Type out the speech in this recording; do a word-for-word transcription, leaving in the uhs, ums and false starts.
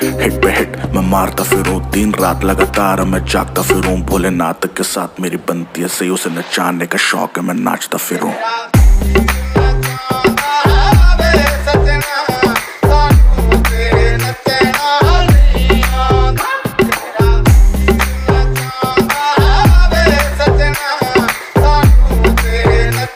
Hit पे hit मैं मारता फिरूं, दिन रात लगातार मैं जागता फिरूं। भोलेनाथ के साथ मेरी बनती है सही, उसे नचाने का शौक है मैं नाचता फिरूं।